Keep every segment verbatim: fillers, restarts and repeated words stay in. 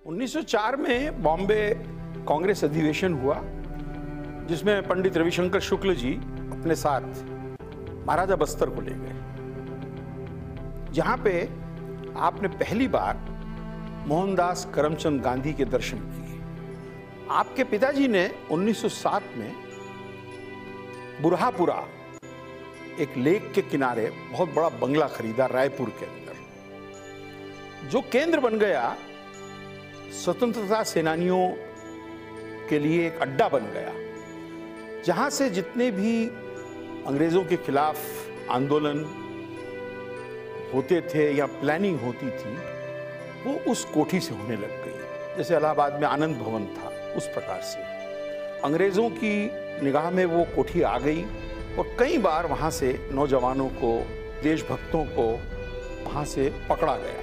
उन्नीस सौ चार में बॉम्बे कांग्रेस अधिवेशन हुआ, जिसमें पंडित रविशंकर शुक्ल जी अपने साथ महाराजा बस्तर को ले गए, जहां पे आपने पहली बार मोहनदास करमचंद गांधी के दर्शन किए। आपके पिताजी ने उन्नीस सौ सात में बुरहापुरा एक लेक के किनारे बहुत बड़ा बंगला खरीदा रायपुर के अंदर, जो केंद्र बन गया स्वतंत्रता सेनानियों के लिए, एक अड्डा बन गया, जहां से जितने भी अंग्रेजों के खिलाफ आंदोलन होते थे या प्लानिंग होती थी, वो उस कोठी से होने लग गई। जैसे इलाहाबाद में आनंद भवन था, उस प्रकार से अंग्रेजों की निगाह में वो कोठी आ गई और कई बार वहां से नौजवानों को, देशभक्तों को वहां से पकड़ा गया।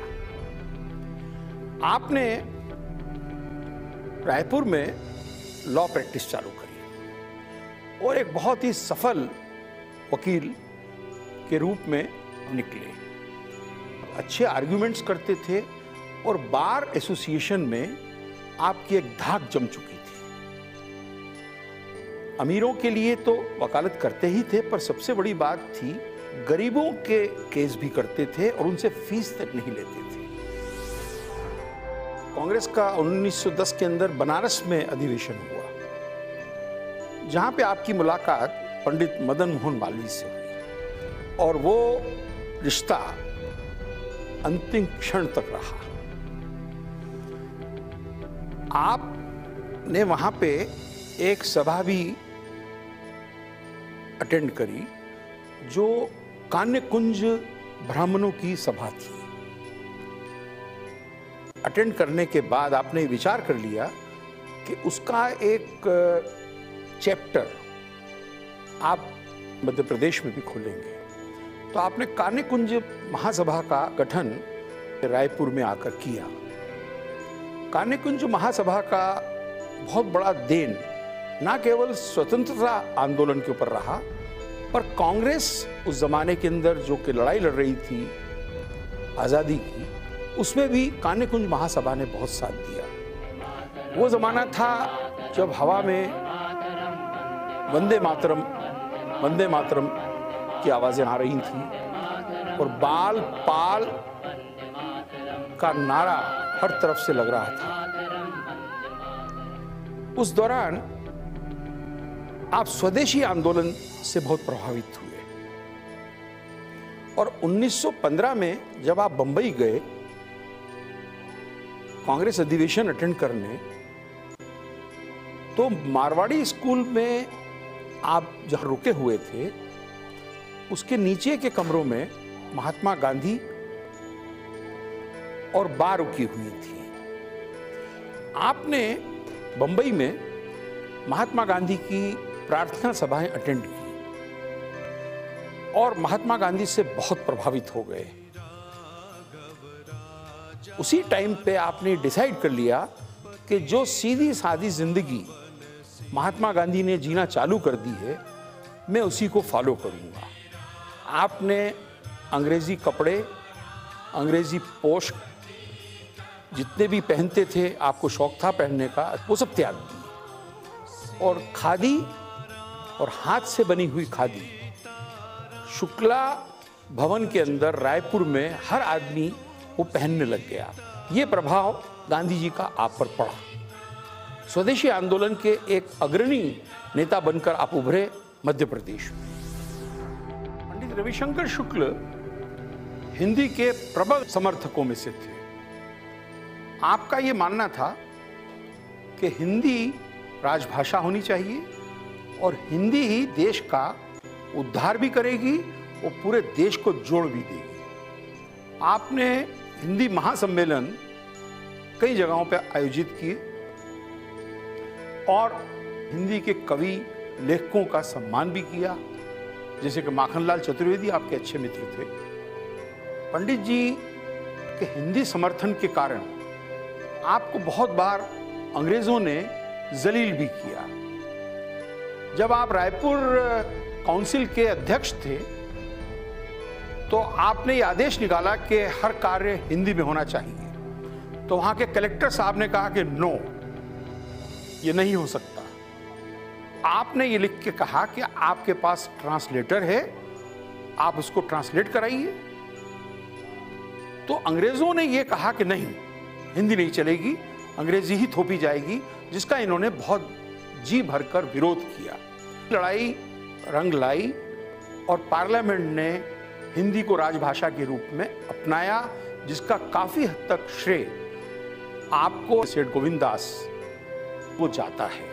आपने रायपुर में लॉ प्रैक्टिस चालू करी और एक बहुत ही सफल वकील के रूप में निकले। अच्छे आर्ग्यूमेंट्स करते थे और बार एसोसिएशन में आपकी एक धाक जम चुकी थी। अमीरों के लिए तो वकालत करते ही थे, पर सबसे बड़ी बात थी गरीबों के केस भी करते थे और उनसे फीस तक नहीं लेते थे। कांग्रेस का उन्नीस सौ दस के अंदर बनारस में अधिवेशन हुआ, जहां पे आपकी मुलाकात पंडित मदन मोहन मालवीय से हुई और वो रिश्ता अंतिम क्षण तक रहा। आपने वहां पे एक सभा भी अटेंड करी, जो कान्य कुंज ब्राह्मणों की सभा थी। अटेंड करने के बाद आपने विचार कर लिया कि उसका एक चैप्टर आप मध्य प्रदेश में भी खोलेंगे। तो आपने कान्य कुंज महासभा का गठन रायपुर में आकर किया। कान्य कुंज महासभा का बहुत बड़ा देन ना केवल स्वतंत्रता आंदोलन के ऊपर रहा, पर कांग्रेस उस जमाने के अंदर जो कि लड़ाई लड़ रही थी आजादी की, उसमें भी कान्य कुंज महासभा ने बहुत साथ दिया। वो जमाना था जब हवा में वंदे मातरम वंदे मातरम की आवाजें आ रही थी और बाल पाल का नारा हर तरफ से लग रहा था। उस दौरान आप स्वदेशी आंदोलन से बहुत प्रभावित हुए और उन्नीस सौ पंद्रह में जब आप बंबई गए कांग्रेस अधिवेशन अटेंड करने, तो मारवाड़ी स्कूल में आप जहां रुके हुए थे, उसके नीचे के कमरों में महात्मा गांधी और बा रुकी हुई थी। आपने बंबई में महात्मा गांधी की प्रार्थना सभाएं अटेंड की और महात्मा गांधी से बहुत प्रभावित हो गए। उसी टाइम पे आपने डिसाइड कर लिया कि जो सीधी सादी जिंदगी महात्मा गांधी ने जीना चालू कर दी है, मैं उसी को फॉलो करूंगा। आपने अंग्रेजी कपड़े, अंग्रेजी पोशाक जितने भी पहनते थे, आपको शौक था पहनने का, वो सब त्याग दिए और खादी और हाथ से बनी हुई खादी शुक्ला भवन के अंदर रायपुर में हर आदमी वो पहनने लग गया। ये प्रभाव गांधी जी का आप पर पड़ा। स्वदेशी आंदोलन के एक अग्रणी नेता बनकर आप उभरे मध्य प्रदेश में। पंडित रविशंकर शुक्ल हिंदी के प्रबल समर्थकों में से थे। आपका ये मानना था कि हिंदी राजभाषा होनी चाहिए और हिंदी ही देश का उद्धार भी करेगी और पूरे देश को जोड़ भी देगी। आपने हिंदी महासम्मेलन कई जगहों पर आयोजित किए और हिंदी के कवि लेखकों का सम्मान भी किया, जैसे कि माखनलाल चतुर्वेदी आपके अच्छे मित्र थे। पंडित जी के हिंदी समर्थन के कारण आपको बहुत बार अंग्रेजों ने जलील भी किया। जब आप रायपुर काउंसिल के अध्यक्ष थे, तो आपने ये आदेश निकाला कि हर कार्य हिंदी में होना चाहिए। तो वहां के कलेक्टर साहब ने कहा कि नो, ये नहीं हो सकता। आपने ये लिख के कहा कि आपके पास ट्रांसलेटर है, आप उसको ट्रांसलेट कराइए। तो अंग्रेजों ने ये कहा कि नहीं, हिंदी नहीं चलेगी, अंग्रेजी ही थोपी जाएगी, जिसका इन्होंने बहुत जी भरकर विरोध किया। लड़ाई रंग लाई और पार्लियामेंट ने हिंदी को राजभाषा के रूप में अपनाया, जिसका काफी हद तक श्रेय आपको सेठ गोविंद दास वो जाता है।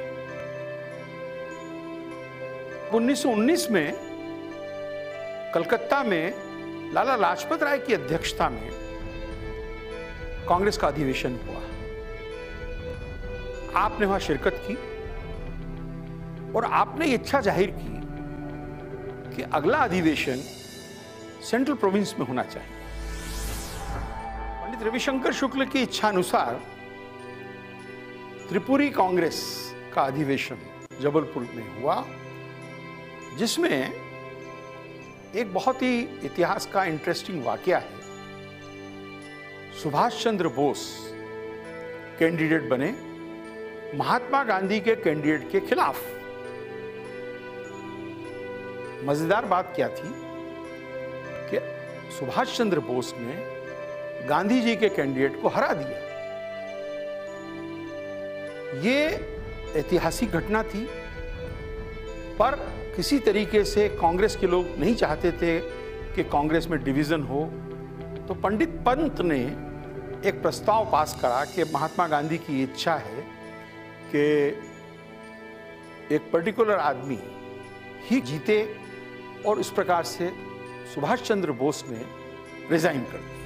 उन्नीस सौ उन्नीस में कलकत्ता में लाला लाजपत राय की अध्यक्षता में कांग्रेस का अधिवेशन हुआ। आपने वहां शिरकत की और आपने इच्छा जाहिर की कि अगला अधिवेशन सेंट्रल प्रोविंस में होना चाहिए। पंडित रविशंकर शुक्ल की इच्छा अनुसार त्रिपुरी कांग्रेस का अधिवेशन जबलपुर में हुआ, जिसमें एक बहुत ही इतिहास का इंटरेस्टिंग वाकया है। सुभाष चंद्र बोस कैंडिडेट बने महात्मा गांधी के कैंडिडेट के खिलाफ। मजेदार बात क्या थी कि सुभाष चंद्र बोस ने गांधी जी के कैंडिडेट को हरा दिया। ये ऐतिहासिक घटना थी, पर किसी तरीके से कांग्रेस के लोग नहीं चाहते थे कि कांग्रेस में डिवीजन हो। तो पंडित पंत ने एक प्रस्ताव पास करा कि महात्मा गांधी की इच्छा है कि एक पर्टिकुलर आदमी ही जीते, और इस प्रकार से सुभाष चंद्र बोस ने रिजाइन कर दिया।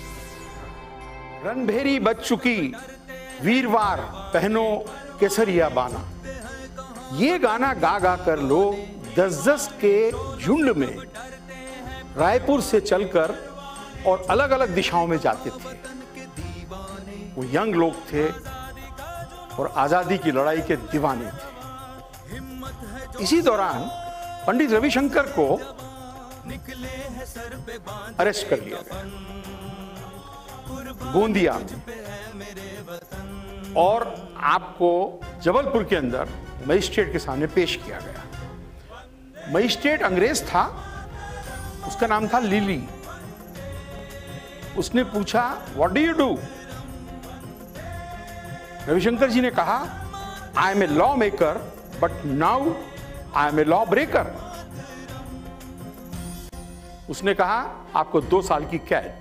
रणभेरी बच चुकी वीरवार पहनो केसरिया बाना, ये गाना गा गा कर लोग दस दस के झुंड में रायपुर से चलकर और अलग अलग दिशाओं में जाते थे। वो यंग लोग थे और आजादी की लड़ाई के दीवाने थे। इसी दौरान पंडित रविशंकर को अरेस्ट कर लिया गया गोंदिया में, और आपको जबलपुर के अंदर मजिस्ट्रेट के सामने पेश किया गया। मजिस्ट्रेट अंग्रेज था, उसका नाम था लिली। उसने पूछा, what do you do? Ravishankar ji ने कहा, I am a law maker but now I am a law breaker. उसने कहा, आपको दो साल की कैद।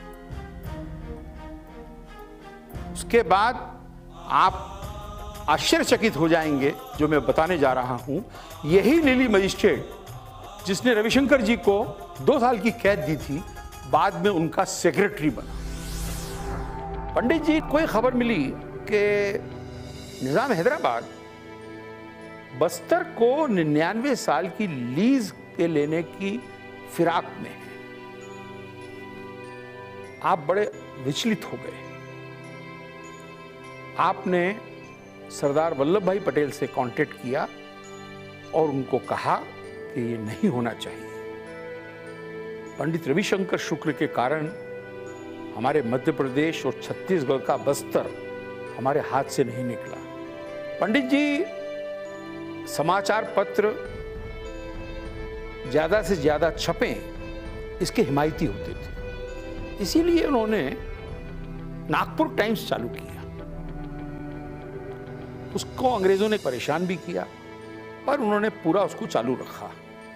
उसके बाद आप आश्चर्यचकित हो जाएंगे जो मैं बताने जा रहा हूं। यही लिली मजिस्ट्रेट जिसने रविशंकर जी को दो साल की कैद दी थी, बाद में उनका सेक्रेटरी बना। पंडित जी को खबर मिली कि निजाम हैदराबाद बस्तर को निन्यानवे साल की लीज पे लेने की फिराक में है। आप बड़े विचलित हो गए। आपने सरदार वल्लभ भाई पटेल से कांटेक्ट किया और उनको कहा कि ये नहीं होना चाहिए। पंडित रविशंकर शुक्ल के कारण हमारे मध्य प्रदेश और छत्तीसगढ़ का बस्तर हमारे हाथ से नहीं निकला। पंडित जी समाचार पत्र ज्यादा से ज्यादा छपें, इसके हिमायती होते थे। इसीलिए उन्होंने नागपुर टाइम्स चालू किया। उसको अंग्रेजों ने परेशान भी किया, पर उन्होंने पूरा उसको चालू रखा।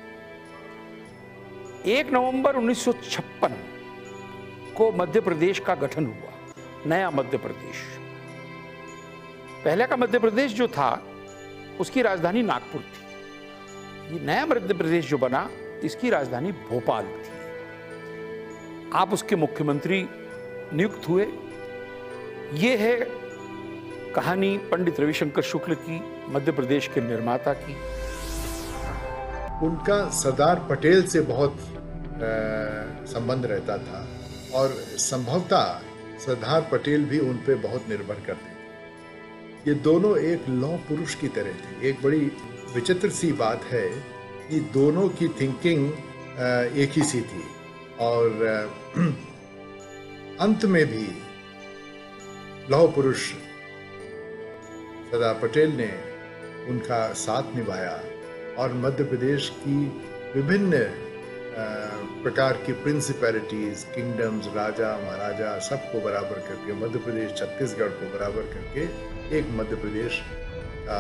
एक नवंबर उन्नीस सौ छप्पन को मध्य प्रदेश का गठन हुआ, नया मध्य प्रदेश। पहले का मध्य प्रदेश जो था उसकी राजधानी नागपुर थी। ये नया मध्य प्रदेश जो बना, इसकी राजधानी भोपाल थी। आप उसके मुख्यमंत्री नियुक्त हुए। ये है कहानी पंडित रविशंकर शुक्ल की, मध्य प्रदेश के निर्माता की। उनका सरदार पटेल से बहुत संबंध रहता था और संभवतः सरदार पटेल भी उन पे बहुत निर्भर करते थे। ये दोनों एक लौह पुरुष की तरह थे। एक बड़ी विचित्र सी बात है कि दोनों की थिंकिंग एक ही सी थी और अंत में भी लौह पुरुष सरदार पटेल ने उनका साथ निभाया और मध्य प्रदेश की विभिन्न प्रकार की प्रिंसिपैलिटीज, किंगडम्स, राजा महाराजा सबको बराबर करके मध्य प्रदेश, छत्तीसगढ़ को बराबर करके एक मध्य प्रदेश का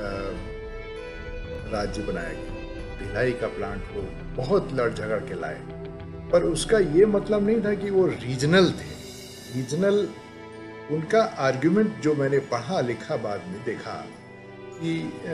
राज्य बनाया गया। भिलाई का प्लांट को बहुत लड़ झगड़ के लाए, पर उसका ये मतलब नहीं था कि वो रीजनल थे। रीजनल उनका आर्ग्यूमेंट जो मैंने पढ़ा लिखा बाद में देखा कि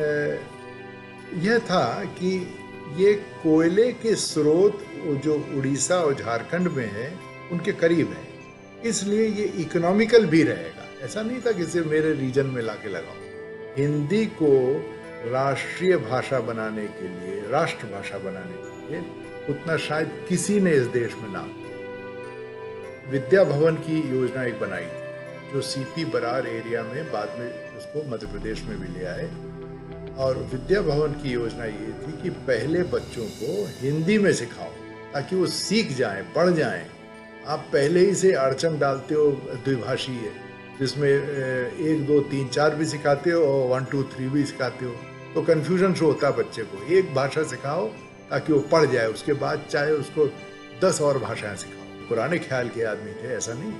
यह था कि ये कोयले के स्रोत जो उड़ीसा और झारखंड में है उनके करीब है, इसलिए ये इकोनॉमिकल भी रहेगा। ऐसा नहीं था कि सिर्फ मेरे रीजन में लाके लगाओ। हिंदी को राष्ट्रीय भाषा बनाने के लिए, राष्ट्र भाषा बनाने के लिए उतना शायद किसी ने इस देश में ना। विद्या भवन की योजना एक बनाई थी जो सीपी बरार एरिया में बाद में उसको मध्य प्रदेश में भी ले आए, और विद्या भवन की योजना ये थी कि पहले बच्चों को हिंदी में सिखाओ ताकि वो सीख जाएं, पढ़ जाएं। आप पहले ही से अड़चन डालते हो द्विभाषी है, जिसमें एक दो तीन चार भी सिखाते हो और वन टू थ्री भी सिखाते हो, तो कन्फ्यूजन शो होता है बच्चे को। एक भाषा सिखाओ ताकि वो पढ़ जाए, उसके बाद चाहे उसको दस और भाषाएं सिखाओ। पुराने ख्याल के आदमी थे, ऐसा नहीं।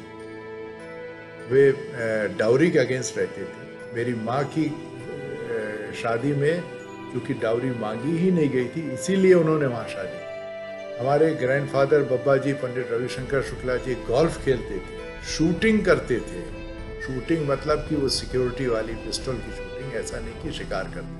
वे डाउरी के अगेंस्ट रहते थे। मेरी माँ की शादी में क्योंकि डाउरी मांगी ही नहीं गई थी, इसीलिए उन्होंने वहाँ शादी। हमारे ग्रैंडफादर बब्बा जी, पंडित रविशंकर शुक्ला जी गोल्फ खेलते थे, शूटिंग करते थे। शूटिंग मतलब कि वो सिक्योरिटी वाली पिस्टल की शूटिंग, ऐसा नहीं कि शिकार करते।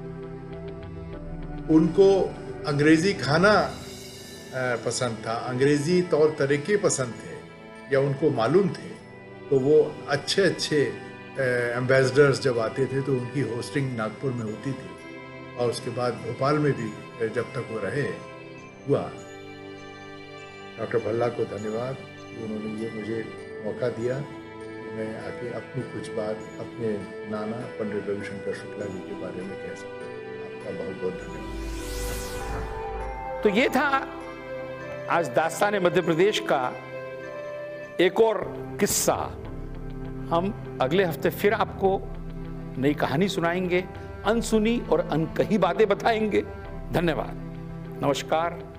उनको अंग्रेजी खाना पसंद था, अंग्रेजी तौर तरीके पसंद थे या उनको मालूम थे, तो वो अच्छे अच्छे एम्बेसडर्स जब आते थे तो उनकी होस्टिंग नागपुर में होती थी, और उसके बाद भोपाल में भी जब तक वो रहे हुआ। डॉक्टर भल्ला को धन्यवाद कि उन्होंने ये मुझे मौका दिया कि मैं आके अपनी कुछ बात अपने नाना पंडित रविशंकर शुक्ला जी के बारे में कह सकूं। आपका बहुत बहुत धन्यवाद। तो ये था आज दास्तान मध्य प्रदेश का एक और किस्सा। हम अगले हफ्ते फिर आपको नई कहानी सुनाएंगे, अनसुनी और अनकही बातें बताएंगे। धन्यवाद, नमस्कार।